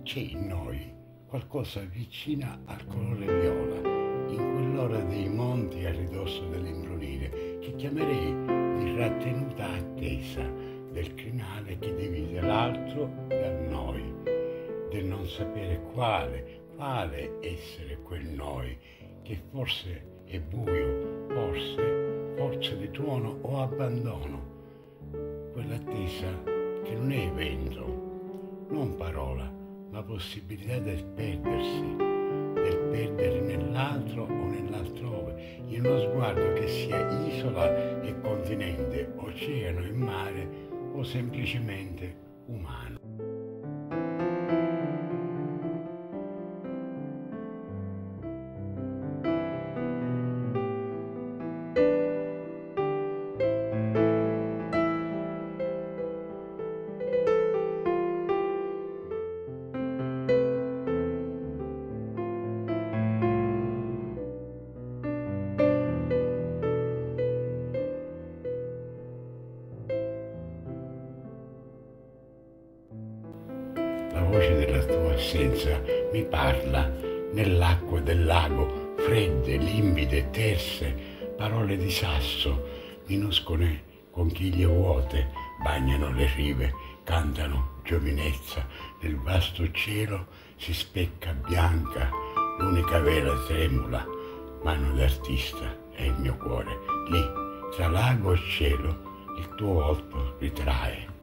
C'è in noi qualcosa vicina al colore viola, in quell'ora dei monti a ridosso dell'imbrunire, che chiamerei di rattenuta attesa del crinale che divide l'altro dal noi, del non sapere quale essere quel noi, che forse è buio, forse di tuono o abbandono, quell'attesa che non è evento, non parola, ma possibilità del perdersi, del perdere nell'altro o nell'altrove, in uno sguardo che sia isola e continente, oceano e mare o semplicemente umano. La voce della tua assenza mi parla nell'acqua del lago, fredde, limpide, terse, parole di sasso, minuscole conchiglie vuote, bagnano le rive, cantano giovinezza, nel vasto cielo si specca bianca, l'unica vela tremula, mano d'artista è il mio cuore, lì, tra lago e cielo, il tuo volto ritrae.